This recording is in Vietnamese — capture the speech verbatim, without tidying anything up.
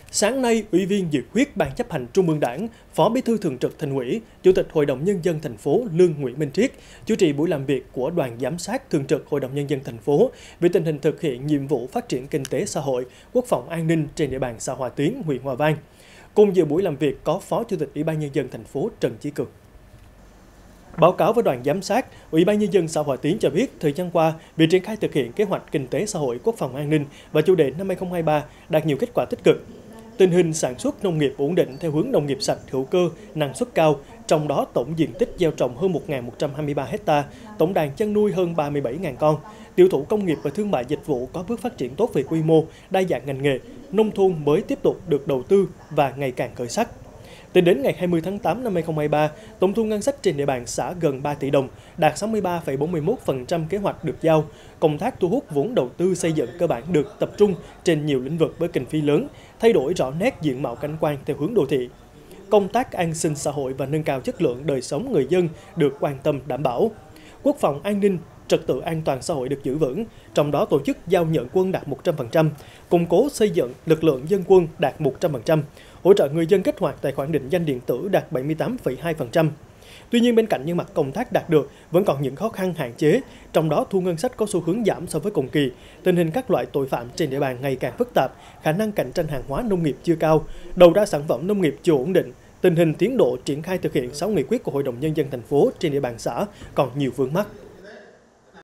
Sáng nay, Ủy viên Dự khuyết Ban Chấp hành Trung ương Đảng, Phó Bí thư Thường trực Thành ủy, Chủ tịch Hội đồng Nhân dân thành phố Lương Nguyễn Minh Triết chủ trì buổi làm việc của Đoàn Giám sát Thường trực Hội đồng Nhân dân thành phố về tình hình thực hiện nhiệm vụ phát triển kinh tế xã hội, quốc phòng an ninh trên địa bàn xã Hòa Tiến, huyện Hòa Vang. Cùng dự buổi làm việc có Phó Chủ tịch Ủy ban Nhân dân thành phố Trần Chí Cường. Báo cáo với đoàn giám sát, Ủy ban Nhân dân xã Hòa Tiến cho biết, thời gian qua, việc triển khai thực hiện kế hoạch kinh tế xã hội, quốc phòng an ninh và chủ đề năm hai không hai ba đạt nhiều kết quả tích cực. Tình hình sản xuất nông nghiệp ổn định theo hướng nông nghiệp sạch, hữu cơ, năng suất cao, trong đó tổng diện tích gieo trồng hơn một nghìn một trăm hai mươi ba ha, tổng đàn chăn nuôi hơn ba mươi bảy nghìn con, tiêu thụ công nghiệp và thương mại dịch vụ có bước phát triển tốt về quy mô, đa dạng ngành nghề, nông thôn mới tiếp tục được đầu tư và ngày càng khởi sắc. Tính đến ngày hai mươi tháng tám năm hai không hai ba, tổng thu ngân sách trên địa bàn xã gần ba tỷ đồng, đạt sáu mươi ba phẩy bốn mươi mốt phần trăm kế hoạch được giao. Công tác thu hút vốn đầu tư xây dựng cơ bản được tập trung trên nhiều lĩnh vực với kinh phí lớn, thay đổi rõ nét diện mạo cảnh quan theo hướng đô thị. Công tác an sinh xã hội và nâng cao chất lượng đời sống người dân được quan tâm đảm bảo. Quốc phòng an ninh, trật tự an toàn xã hội được giữ vững, trong đó tổ chức giao nhận quân đạt một trăm phần trăm, củng cố xây dựng lực lượng dân quân đạt một trăm phần trăm, hỗ trợ người dân kích hoạt tài khoản định danh điện tử đạt bảy mươi tám phẩy hai phần trăm. Tuy nhiên, bên cạnh những mặt công tác đạt được, vẫn còn những khó khăn hạn chế, trong đó thu ngân sách có xu hướng giảm so với cùng kỳ, tình hình các loại tội phạm trên địa bàn ngày càng phức tạp, khả năng cạnh tranh hàng hóa nông nghiệp chưa cao, đầu ra sản phẩm nông nghiệp chưa ổn định, tình hình tiến độ triển khai thực hiện sáu nghị quyết của Hội đồng Nhân dân thành phố trên địa bàn xã còn nhiều vướng mắc.